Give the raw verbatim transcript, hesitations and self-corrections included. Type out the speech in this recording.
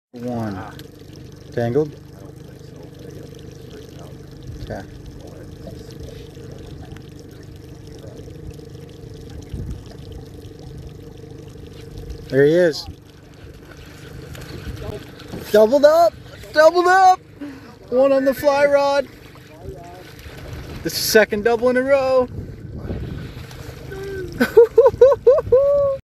One. Tangled? Okay. There he is. Doubled up! Doubled up! One on the fly rod. This is the second double in a row.